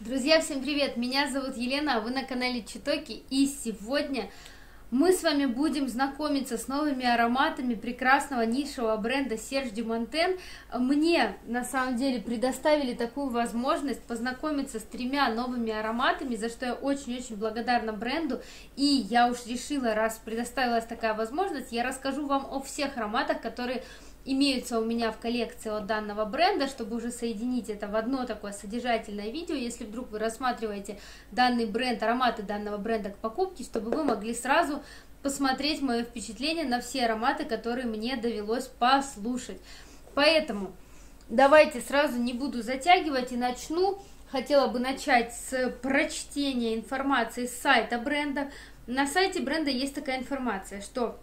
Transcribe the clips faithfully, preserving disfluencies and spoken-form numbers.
Друзья, всем привет! Меня зовут Елена, а вы на канале Читоки, и сегодня мы с вами будем знакомиться с новыми ароматами прекрасного нишевого бренда Serge de Montagne. Мне, на самом деле, предоставили такую возможность познакомиться с тремя новыми ароматами, за что я очень-очень благодарна бренду, и я уж решила, раз предоставилась такая возможность, я расскажу вам о всех ароматах, которые имеются у меня в коллекции от данного бренда, чтобы уже соединить это в одно такое содержательное видео, если вдруг вы рассматриваете данный бренд, ароматы данного бренда к покупке, чтобы вы могли сразу посмотреть мое впечатление на все ароматы, которые мне довелось послушать. Поэтому давайте сразу не буду затягивать и начну. Хотела бы начать с прочтения информации с сайта бренда. На сайте бренда есть такая информация, что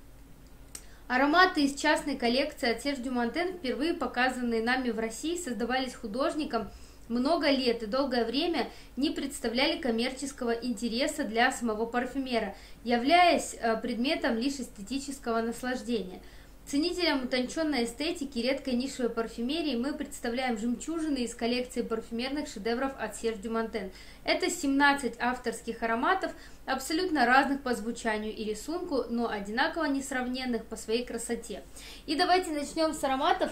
ароматы из частной коллекции от Serge de Montagne, впервые показанные нами в России, создавались художником много лет и долгое время не представляли коммерческого интереса для самого парфюмера, являясь предметом лишь эстетического наслаждения. Ценителям утонченной эстетики и редкой нишевой парфюмерии мы представляем жемчужины из коллекции парфюмерных шедевров от Serge de Montagne. Это семнадцать авторских ароматов, абсолютно разных по звучанию и рисунку, но одинаково несравненных по своей красоте. И давайте начнем с ароматов,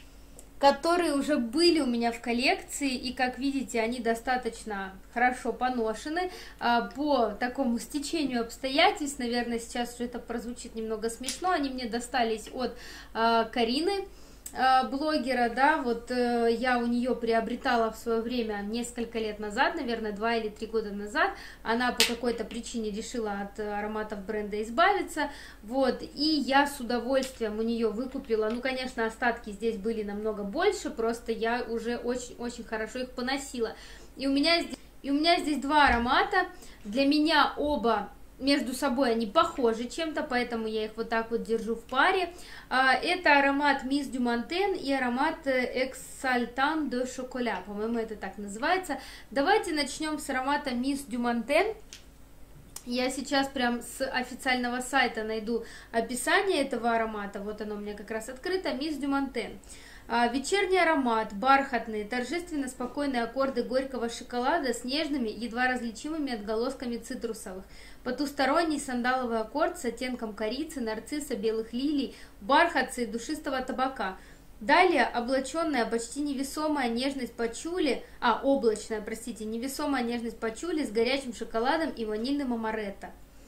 которые уже были у меня в коллекции, и, как видите, они достаточно хорошо поношены по такому стечению обстоятельств. Наверное, сейчас уже это прозвучит немного смешно. Они мне достались от Карины, блогера, да, вот э, я у нее приобретала в свое время несколько лет назад, наверное, два или три года назад. Она по какой-то причине решила от ароматов бренда избавиться, вот, и я с удовольствием у нее выкупила. Ну, конечно, остатки здесь были намного больше, просто я уже очень-очень хорошо их поносила. И у меня здесь, и у меня здесь два аромата, для меня оба между собой они похожи чем-то, поэтому я их вот так вот держу в паре. Это аромат Miss du Montagne и аромат Exaltant de Chocolat, по-моему, это так называется. Давайте начнем с аромата Miss du Montagne. Я сейчас прям с официального сайта найду описание этого аромата. Вот оно у меня как раз открыто. Miss du Montagne. Вечерний аромат, бархатные, торжественно спокойные аккорды горького шоколада с нежными, едва различимыми отголосками цитрусовых. Потусторонний сандаловый аккорд с оттенком корицы, нарцисса, белых лилий, бархатца и душистого табака. Далее облаченная, почти невесомая нежность пачули, а, облачная, простите, невесомая нежность пачули с горячим шоколадом и ванильным амаретто.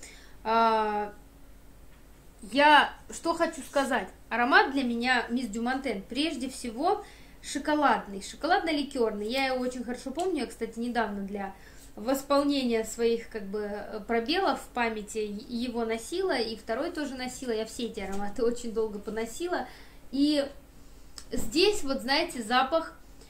Я что хочу сказать? Аромат для меня Miss du Montagne прежде всего шоколадный, шоколадно-ликерный. Я его очень хорошо помню, я, кстати, недавно для восполнения своих как бы пробелов в памяти его носила, и второй тоже носила. Я все эти ароматы очень долго поносила. И здесь, вот знаете, запах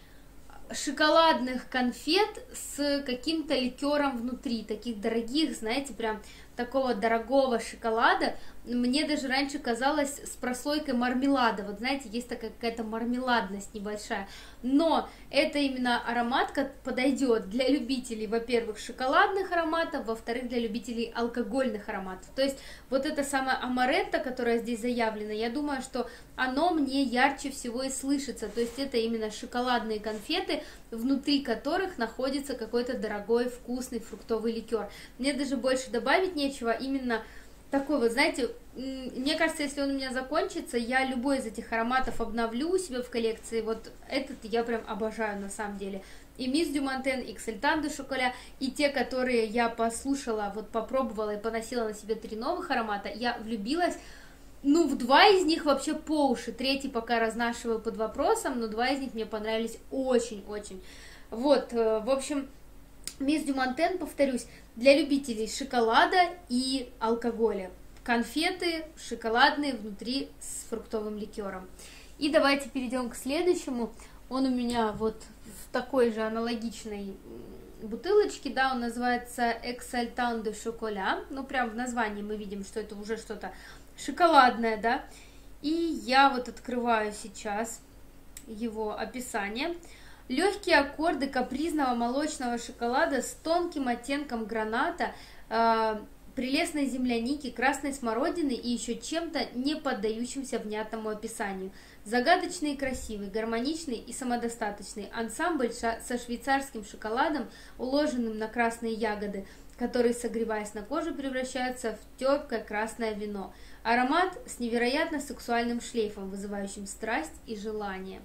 шоколадных конфет с каким-то ликером внутри, таких дорогих, знаете, прям такого дорогого шоколада. Мне даже раньше казалось с прослойкой мармелада, вот знаете, есть такая какая-то мармеладность небольшая, но это именно аромат, как подойдет для любителей, во-первых, шоколадных ароматов, во-вторых, для любителей алкогольных ароматов. То есть вот это самое амаретто, которое здесь заявлено, я думаю, что оно мне ярче всего и слышится, то есть это именно шоколадные конфеты, внутри которых находится какой-то дорогой вкусный фруктовый ликер. Мне даже больше добавить нечего, именно такой вот, знаете, мне кажется, если он у меня закончится, я любой из этих ароматов обновлю у себя в коллекции. Вот этот я прям обожаю на самом деле. И Miss du Montagne, и Exaltant de Chocolat, и те, которые я послушала, вот попробовала и поносила на себе три новых аромата, я влюбилась. Ну, в два из них вообще по уши, третий пока разнашиваю под вопросом, но два из них мне понравились очень-очень. Вот, в общем, Miss du Montagne, повторюсь, для любителей шоколада и алкоголя. Конфеты шоколадные внутри с фруктовым ликером. И давайте перейдем к следующему. Он у меня вот в такой же аналогичной бутылочке, да, он называется Exaltant de Chocolat. Ну, прям в названии мы видим, что это уже что-то шоколадное, да. И я вот открываю сейчас его описание. Легкие аккорды капризного молочного шоколада с тонким оттенком граната, э, прелестной земляники, красной смородины и еще чем-то не поддающимся внятному описанию. Загадочный и красивый, гармоничный и самодостаточный ансамбль со швейцарским шоколадом, уложенным на красные ягоды, которые, согреваясь на коже, превращаются в терпкое красное вино. Аромат с невероятно сексуальным шлейфом, вызывающим страсть и желание.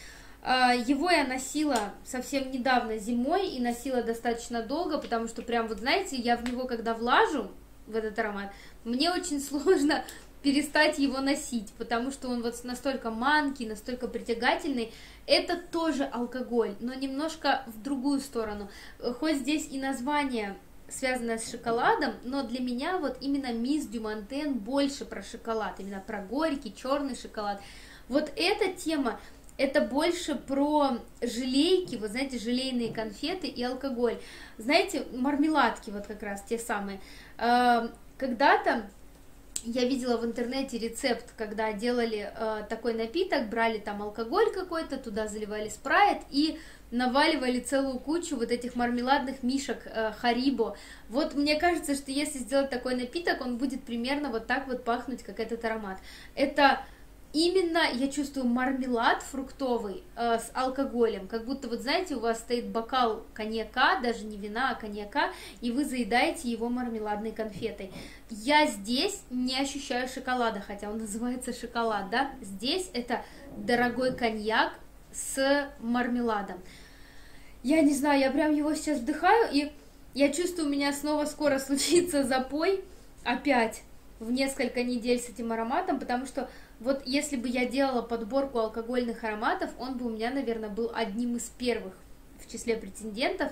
Его я носила совсем недавно зимой и носила достаточно долго, потому что прям вот знаете, я в него когда влажу, в этот аромат, мне очень сложно перестать его носить, потому что он вот настолько манкий, настолько притягательный. Это тоже алкоголь, но немножко в другую сторону. Хоть здесь и название связанное с шоколадом, но для меня вот именно Мисс Дю Монтен больше про шоколад, именно про горький, черный шоколад. Вот эта тема, это больше про желейки, вы знаете, желейные конфеты и алкоголь. Знаете, мармеладки вот как раз те самые. Когда-то я видела в интернете рецепт, когда делали э, такой напиток, брали там алкоголь какой-то, туда заливали спрайт и наваливали целую кучу вот этих мармеладных мишек э, Харибо. Вот мне кажется, что если сделать такой напиток, он будет примерно вот так вот пахнуть, как этот аромат. Это именно, я чувствую, мармелад фруктовый э, с алкоголем, как будто, вот знаете, у вас стоит бокал коньяка, даже не вина, а коньяка, и вы заедаете его мармеладной конфетой. Я здесь не ощущаю шоколада, хотя он называется шоколад, да, здесь это дорогой коньяк с мармеладом. Я не знаю, я прям его сейчас вдыхаю, и я чувствую, у меня снова скоро случится запой, опять, в несколько недель с этим ароматом, потому что вот если бы я делала подборку алкогольных ароматов, он бы у меня, наверное, был одним из первых в числе претендентов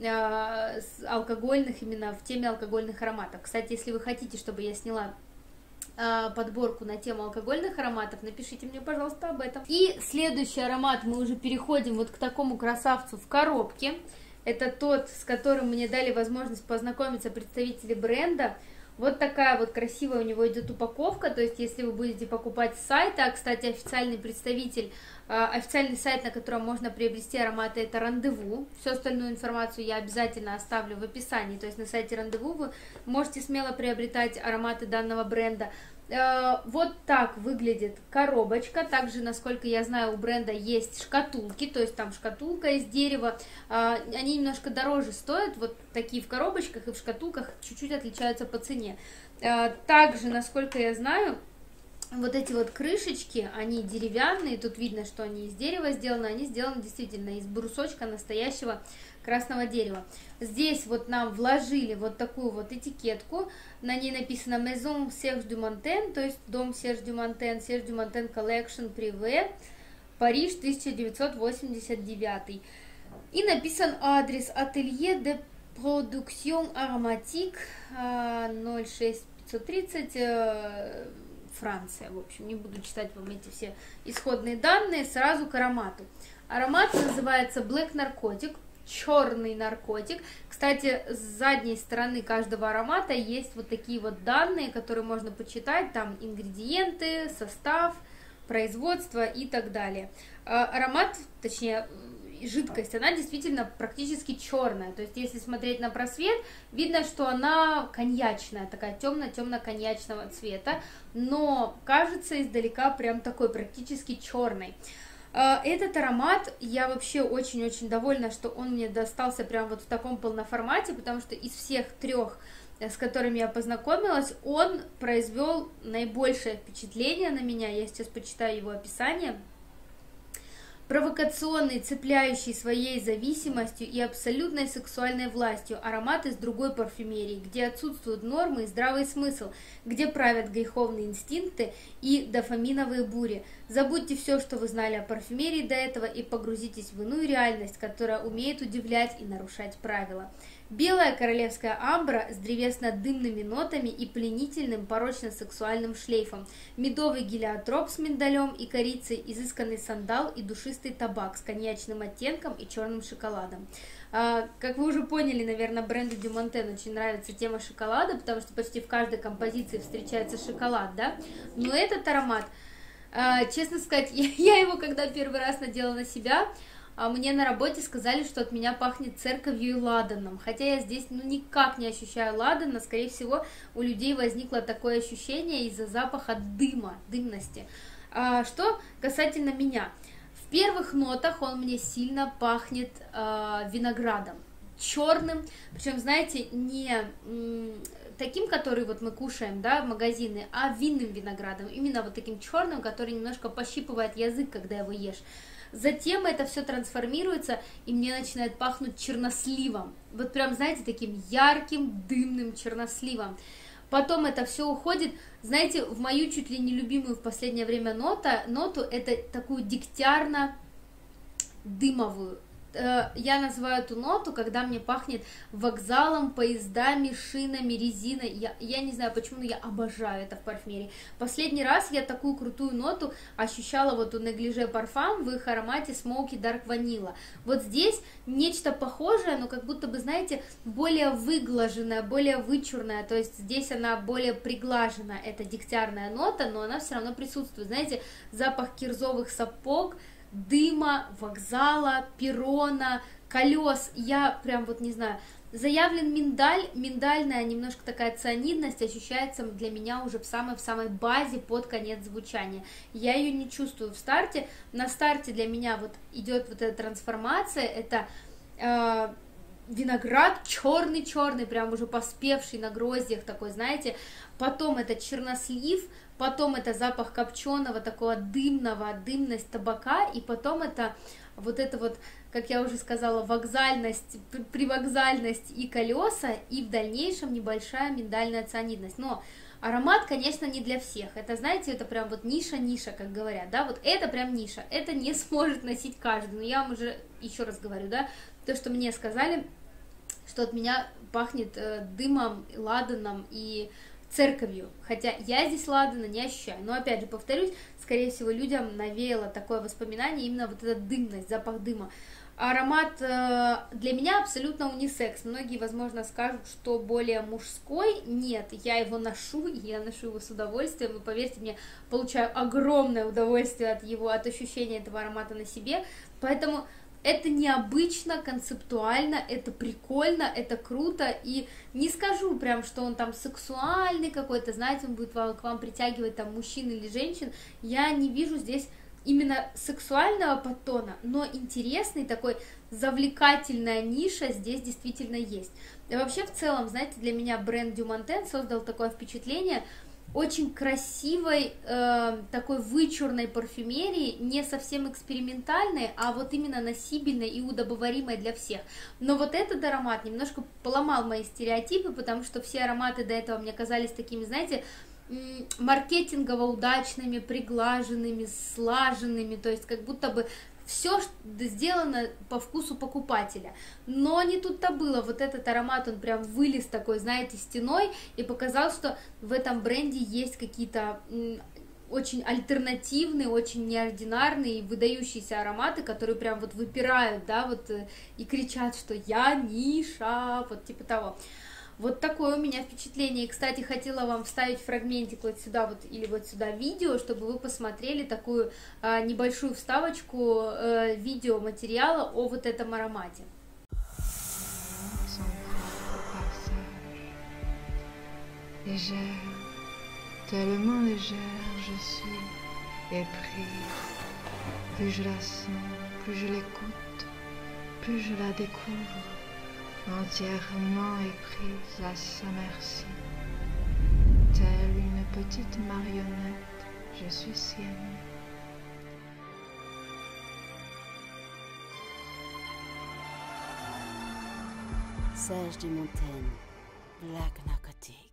э, алкогольных, именно в теме алкогольных ароматов. Кстати, если вы хотите, чтобы я сняла э, подборку на тему алкогольных ароматов, напишите мне, пожалуйста, об этом. И следующий аромат, мы уже переходим вот к такому красавцу в коробке. Это тот, с которым мне дали возможность познакомиться представители бренда. Вот такая вот красивая у него идет упаковка, то есть если вы будете покупать с сайта, а, кстати, официальный представитель, официальный сайт, на котором можно приобрести ароматы, это Рандеву. Всю остальную информацию я обязательно оставлю в описании, то есть на сайте Рандеву вы можете смело приобретать ароматы данного бренда. Вот так выглядит коробочка. Также, насколько я знаю, у бренда есть шкатулки, то есть там шкатулка из дерева. Они немножко дороже стоят, вот такие в коробочках и в шкатулках чуть-чуть отличаются по цене. Также, насколько я знаю, вот эти вот крышечки, они деревянные, тут видно, что они из дерева сделаны, они сделаны действительно из брусочка настоящего красного дерева. Здесь вот нам вложили вот такую вот этикетку, на ней написано Maison Serge du Montagne, то есть дом Serge du Montagne, Serge du Montagne Collection Privé, Париж, тысяча девятьсот восемьдесят девятый. И написан адрес Atelier de Production Aromatique, ноль шесть пятьсот тридцать, Франция. В общем, не буду читать вам эти все исходные данные, сразу к аромату. Аромат называется Black Narcotic, черный наркотик. Кстати, с задней стороны каждого аромата есть вот такие вот данные, которые можно почитать, там ингредиенты, состав, производство и так далее. Аромат, точнее, жидкость, она действительно практически черная, то есть если смотреть на просвет, видно, что она коньячная, такая темно-темно-коньячного цвета, но кажется издалека прям такой практически черный. Этот аромат, я вообще очень-очень довольна, что он мне достался прям вот в таком полноформате, потому что из всех трех, с которыми я познакомилась, он произвел наибольшее впечатление на меня. Я сейчас почитаю его описание. Провокационный, цепляющий своей зависимостью и абсолютной сексуальной властью аромат из другой парфюмерии, где отсутствуют нормы и здравый смысл, где правят греховные инстинкты и дофаминовые бури. Забудьте все, что вы знали о парфюмерии до этого, и погрузитесь в иную реальность, которая умеет удивлять и нарушать правила. Белая королевская амбра с древесно-дымными нотами и пленительным порочно-сексуальным шлейфом, медовый гелиотроп с миндалем и корицей, изысканный сандал и душистый табак с коньячным оттенком и черным шоколадом. А, как вы уже поняли, наверное, бренду Дю Монтен очень нравится тема шоколада, потому что почти в каждой композиции встречается шоколад, да? Но этот аромат, а, честно сказать, я, я его когда первый раз надела на себя, мне на работе сказали, что от меня пахнет церковью и ладаном, хотя я здесь ну, никак не ощущаю ладана, скорее всего, у людей возникло такое ощущение из-за запаха дыма, дымности. А, что касательно меня. В первых нотах он мне сильно пахнет э, виноградом. Черным, причем, знаете, не м, таким, который вот мы кушаем, да, в магазины, а винным виноградом, именно вот таким черным, который немножко пощипывает язык, когда его ешь. Затем это все трансформируется, и мне начинает пахнуть черносливом, вот прям, знаете, таким ярким дымным черносливом. Потом это все уходит, знаете, в мою чуть ли не любимую в последнее время нота, ноту, это такую дегтярно-дымовую. Я называю эту ноту, когда мне пахнет вокзалом, поездами, шинами, резиной. Я, я не знаю почему, но я обожаю это в парфюмерии. Последний раз я такую крутую ноту ощущала вот у Negligé Parfum в их аромате Smoky Dark Vanilla. Вот здесь нечто похожее, но как будто бы, знаете, более выглаженная, более вычурная. То есть здесь она более приглажена, это дегтярная нота, но она все равно присутствует. Знаете, запах кирзовых сапог, дыма, вокзала, перрона, колес. Я прям вот не знаю, заявлен миндаль, миндальная немножко такая цианидность ощущается для меня уже в самой в самой базе под конец звучания. Я ее не чувствую в старте. На старте для меня вот идет вот эта трансформация, это э, виноград черный-черный, прям уже поспевший на гроздьях такой, знаете. Потом это чернослив, потом это запах копченого, такого дымного, дымность табака, и потом это вот это вот, как я уже сказала, вокзальность, привокзальность и колеса, и в дальнейшем небольшая миндальная цианидность. Но аромат, конечно, не для всех. Это, знаете, это прям вот ниша-ниша, как говорят, да, вот это прям ниша, это не сможет носить каждый. Но я вам уже еще раз говорю, да, то, что мне сказали, что от меня пахнет э, дымом, ладаном и церковью, хотя я здесь ладана не ощущаю, но опять же повторюсь, скорее всего людям навеяло такое воспоминание именно вот эта дымность, запах дыма. Аромат э, для меня абсолютно унисекс, многие, возможно, скажут, что более мужской, нет, я его ношу, и я ношу его с удовольствием, и поверьте мне, получаю огромное удовольствие от его, от ощущения этого аромата на себе, поэтому это необычно, концептуально, это прикольно, это круто, и не скажу прям, что он там сексуальный какой-то, знаете, он будет к вам притягивать там мужчин или женщин, я не вижу здесь именно сексуального подтона, но интересный такой, завлекательная ниша здесь действительно есть. И вообще в целом, знаете, для меня бренд Dieu Montagne создал такое впечатление очень красивой, э, такой вычурной парфюмерии, не совсем экспериментальной, а вот именно носибельной и удобоваримой для всех. Но вот этот аромат немножко поломал мои стереотипы, потому что все ароматы до этого мне казались такими, знаете, маркетингово удачными, приглаженными, слаженными, то есть как будто бы все сделано по вкусу покупателя, но не тут-то было, вот этот аромат, он прям вылез такой, знаете, стеной и показал, что в этом бренде есть какие-то очень альтернативные, очень неординарные, выдающиеся ароматы, которые прям вот выпирают, да, вот и кричат, что я ниша, вот типа того. Вот такое у меня впечатление. И, кстати, хотела вам вставить фрагментик вот сюда вот или вот сюда видео, чтобы вы посмотрели такую а, небольшую вставочку а, видеоматериала о вот этом аромате. Légère, tellement légère je suis éprise. Plus je la sens, plus je l'écoute, plus je la découvre. Entièrement éprise à sa merci. Telle une petite marionnette, je suis sienne. Serge Dieu Montagne, Black Narcotic.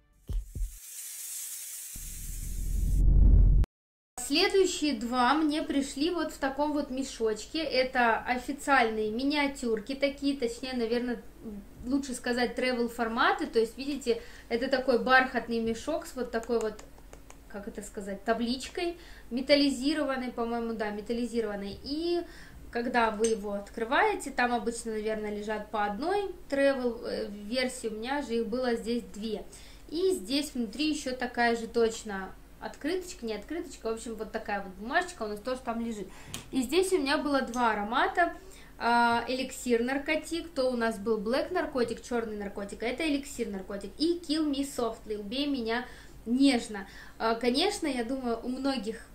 Следующие два мне пришли вот в таком вот мешочке. Это официальные миниатюрки такие, точнее, наверное, лучше сказать travel форматы. То есть, видите, это такой бархатный мешок с вот такой вот, как это сказать, табличкой металлизированной, по-моему, да, металлизированной. И когда вы его открываете, там обычно, наверное, лежат по одной travel версии, у меня же их было здесь две. И здесь внутри еще такая же точно открыточка, не открыточка, в общем, вот такая вот бумажечка у нас тоже там лежит. И здесь у меня было два аромата. Эликсир наркотик, то у нас был Black наркотик, черный наркотик, а это эликсир наркотик. И Kill Me Softly, убей меня нежно. Конечно, я думаю, у многих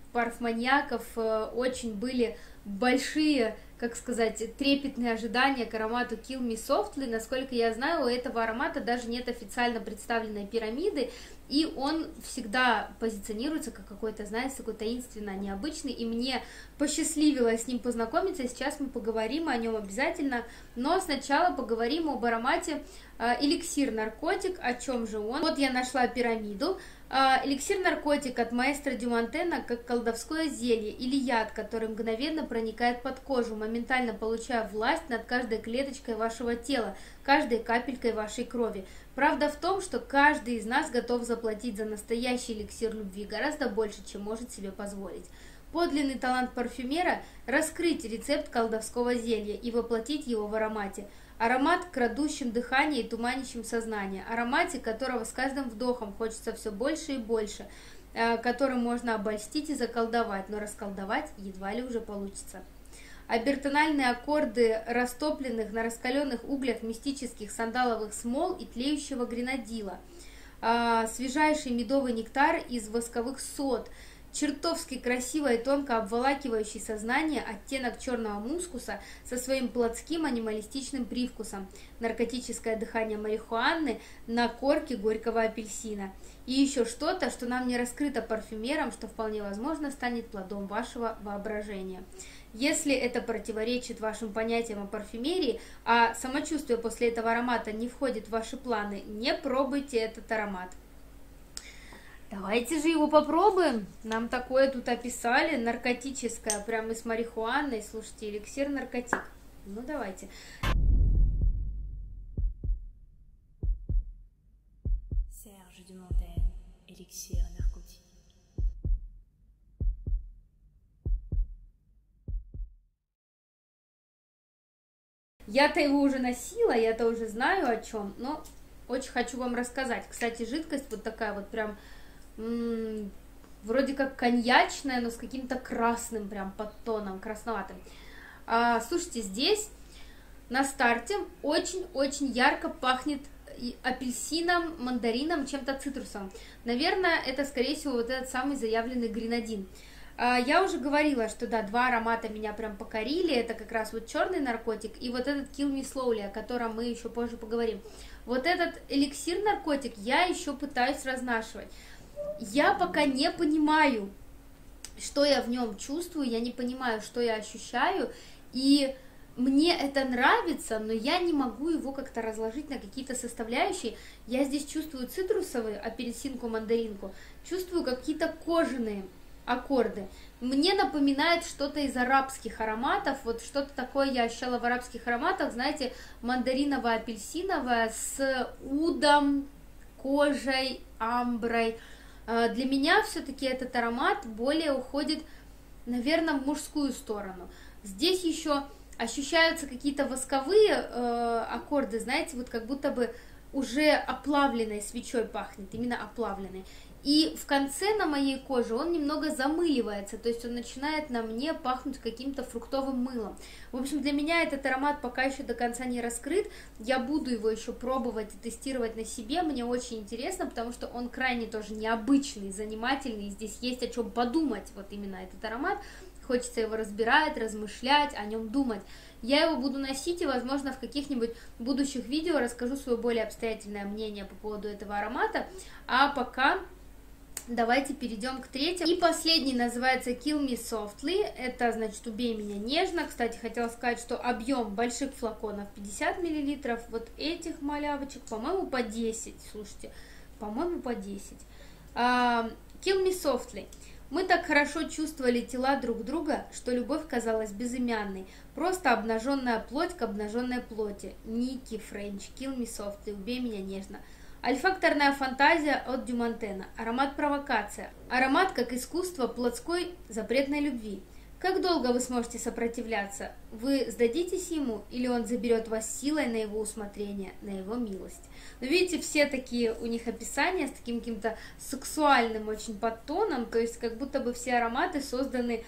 парфманьяков очень были большие, как сказать, трепетные ожидания к аромату Kill Me Softly. Насколько я знаю, у этого аромата даже нет официально представленной пирамиды, и он всегда позиционируется как какой-то, знаете, такой таинственно необычный, и мне посчастливилось с ним познакомиться, сейчас мы поговорим о нем обязательно, но сначала поговорим об аромате эликсир наркотик. О чем же он? Вот я нашла пирамиду. Эликсир наркотик от маэстро Дю Монтена как колдовское зелье или яд, который мгновенно проникает под кожу, моментально получая власть над каждой клеточкой вашего тела, каждой капелькой вашей крови. Правда в том, что каждый из нас готов заплатить за настоящий эликсир любви гораздо больше, чем может себе позволить. Подлинный талант парфюмера – раскрыть рецепт колдовского зелья и воплотить его в аромате. Аромат, крадущим дыхание и туманящим сознание. Аромате, которого с каждым вдохом хочется все больше и больше, которым можно обольстить и заколдовать, но расколдовать едва ли уже получится. Обертональные аккорды растопленных на раскаленных углях мистических сандаловых смол и тлеющего гренадила. Свежайший медовый нектар из восковых сод. Чертовски красиво и тонко обволакивающий сознание оттенок черного мускуса со своим плотским анималистичным привкусом, наркотическое дыхание марихуаны на корке горького апельсина. И еще что-то, что нам не раскрыто парфюмером, что вполне возможно станет плодом вашего воображения. Если это противоречит вашим понятиям о парфюмерии, а самочувствие после этого аромата не входит в ваши планы, не пробуйте этот аромат. Давайте же его попробуем. Нам такое тут описали, наркотическое, прямо с марихуаной. Слушайте, эликсир наркотик. Ну давайте. Serge de Montaigne, эликсир наркотик. Я-то его уже носила, я-то уже знаю о чем, но очень хочу вам рассказать. Кстати, жидкость вот такая вот прям м-м, вроде как коньячная, но с каким-то красным прям подтоном, красноватым. А, слушайте, здесь на старте очень-очень ярко пахнет апельсином, мандарином, чем-то цитрусом. Наверное, это, скорее всего, вот этот самый заявленный гренадин. Я уже говорила, что да, два аромата меня прям покорили. Это как раз вот черный наркотик и вот этот Kill Me Slowly, о котором мы еще позже поговорим. Вот этот эликсир наркотик я еще пытаюсь разнашивать. Я пока не понимаю, что я в нем чувствую, я не понимаю, что я ощущаю, и мне это нравится, но я не могу его как-то разложить на какие-то составляющие. Я здесь чувствую цитрусовые, апельсинку, мандаринку, чувствую какие-то кожаные аккорды. Мне напоминает что-то из арабских ароматов, вот что-то такое я ощущала в арабских ароматах, знаете, мандариново-апельсиновое с удом, кожей, амброй. Для меня все-таки этот аромат более уходит, наверное, в мужскую сторону. Здесь еще ощущаются какие-то восковые э, аккорды, знаете, вот как будто бы уже оплавленной свечой пахнет, именно оплавленной. И в конце на моей коже он немного замыливается, то есть он начинает на мне пахнуть каким-то фруктовым мылом. В общем, для меня этот аромат пока еще до конца не раскрыт, я буду его еще пробовать и тестировать на себе, мне очень интересно, потому что он крайне тоже необычный, занимательный, здесь есть о чем подумать, вот именно этот аромат, хочется его разбирать, размышлять, о нем думать. Я его буду носить и, возможно, в каких-нибудь будущих видео расскажу свое более обстоятельное мнение по поводу этого аромата, а пока... Давайте перейдем к третьему. И последний называется Kill Me Softly. Это значит убей меня нежно. Кстати, хотела сказать, что объем больших флаконов пятьдесят миллилитров. Вот этих малявочек, по-моему, по десять. Слушайте, по-моему, по десять. Uh, Kill Me Softly. Мы так хорошо чувствовали тела друг друга, что любовь казалась безымянной. Просто обнаженная плоть к обнаженной плоти. Ники Френч. Kill Me Softly. Убей меня нежно. Альфакторная фантазия от Дю Монтена. Аромат провокация. Аромат как искусство плотской запретной любви. Как долго вы сможете сопротивляться? Вы сдадитесь ему, или он заберет вас силой на его усмотрение, на его милость? Но видите, все такие у них описания с таким каким-то сексуальным очень подтоном, то есть как будто бы все ароматы созданы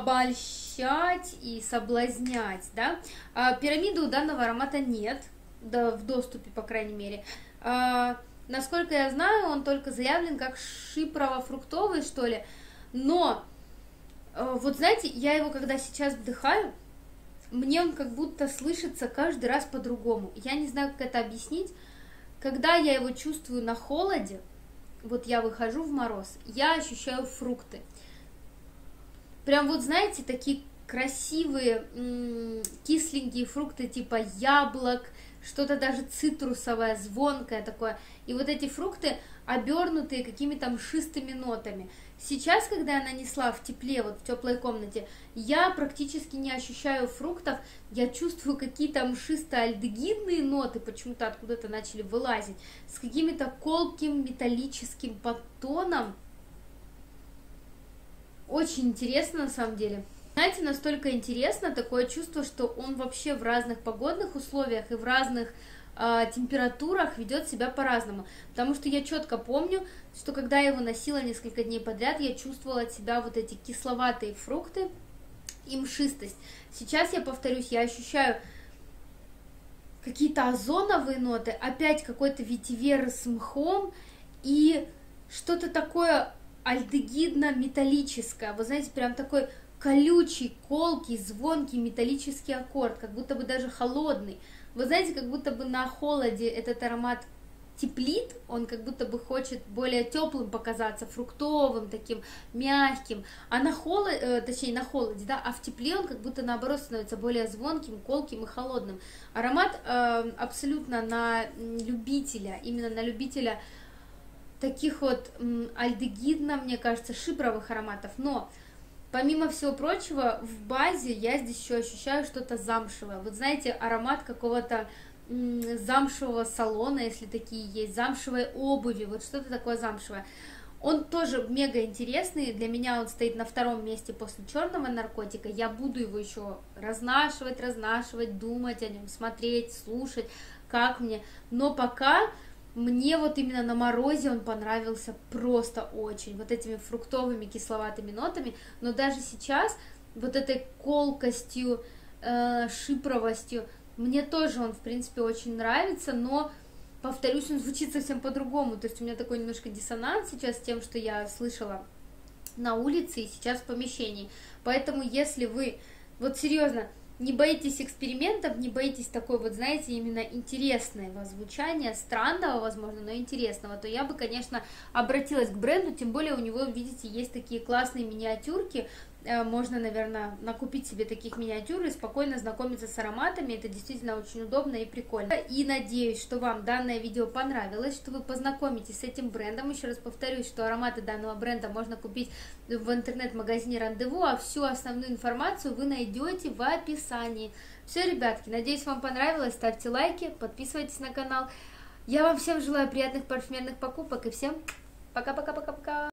обольщать и соблазнять, да? А пирамиды у данного аромата нет, да, в доступе, по крайней мере. Uh, насколько я знаю, он только заявлен как шипрово-фруктовый, что ли, но Вот знаете, я его когда сейчас вдыхаю, мне он как будто слышится каждый раз по-другому. Я не знаю, как это объяснить. Когда я его чувствую на холоде, вот я выхожу в мороз, я ощущаю фрукты. Прям вот, знаете, такие красивые м- кисленькие фрукты типа яблок, что-то даже цитрусовое, звонкое такое. И вот эти фрукты обернутые какими-то мшистыми нотами. Сейчас, когда я нанесла в тепле, вот в теплой комнате, я практически не ощущаю фруктов, я чувствую какие-то мшисто-альдегидные ноты, почему-то откуда-то начали вылазить, с каким-то колким металлическим подтоном. Очень интересно на самом деле. Знаете, настолько интересно, такое чувство, что он вообще в разных погодных условиях и в разных э, температурах ведет себя по-разному. Потому что я четко помню, что когда я его носила несколько дней подряд, я чувствовала от себя вот эти кисловатые фрукты и мшистость. Сейчас, я повторюсь, я ощущаю какие-то озоновые ноты, опять какой-то ветивер с мхом и что-то такое альдегидно-металлическое. Вы знаете, прям такой колючий, колкий, звонкий металлический аккорд, как будто бы даже холодный. Вы знаете, как будто бы на холоде этот аромат теплит, он как будто бы хочет более теплым показаться, фруктовым, таким мягким, а на холоде, э, точнее на холоде, да, а в тепле он как будто наоборот становится более звонким, колким и холодным. Аромат э, абсолютно на любителя, именно на любителя таких вот м, альдегидно, мне кажется, шипровых ароматов, но помимо всего прочего, в базе я здесь еще ощущаю что-то замшевое. Вот знаете, аромат какого-то м, замшевого салона, если такие есть, замшевой обуви, вот что-то такое замшевое. Он тоже мега интересный, для меня он стоит на втором месте после черного наркотика. Я буду его еще разнашивать, разнашивать, думать о нем, смотреть, слушать, как мне. Но пока мне вот именно на морозе он понравился просто очень, вот этими фруктовыми кисловатыми нотами, но даже сейчас вот этой колкостью, э, шипровостью, мне тоже он, в принципе, очень нравится, но, повторюсь, он звучит совсем по-другому, то есть у меня такой немножко диссонанс сейчас с тем, что я слышала на улице и сейчас в помещении, поэтому если вы, вот серьезно, не боитесь экспериментов, не боитесь такой вот, знаете, именно интересного звучания, странного, возможно, но интересного, то я бы, конечно, обратилась к бренду, тем более у него, видите, есть такие классные миниатюрки, можно, наверное, накупить себе таких миниатюр и спокойно знакомиться с ароматами, это действительно очень удобно и прикольно. И надеюсь, что вам данное видео понравилось, что вы познакомитесь с этим брендом. Еще раз повторюсь, что ароматы данного бренда можно купить в интернет-магазине Рандеву, а всю основную информацию вы найдете в описании. Все, ребятки, надеюсь, вам понравилось, ставьте лайки, подписывайтесь на канал. Я вам всем желаю приятных парфюмерных покупок и всем пока-пока-пока-пока!